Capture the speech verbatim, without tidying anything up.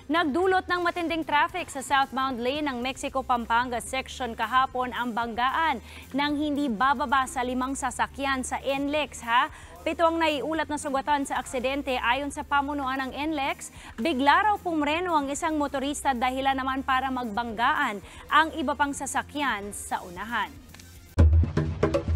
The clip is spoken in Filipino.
Nagdulot ng matinding traffic sa southbound lane ng Mexico-Pampanga section kahapon ang banggaan ng hindi bababa sa limang sasakyan sa N L E X. Ha? Pito ang naiulat na sugatan sa aksidente ayon sa pamunuan ng N L E X. Bigla raw pumreno ang isang motorista dahilan naman para magbanggaan ang iba pang sasakyan sa unahan.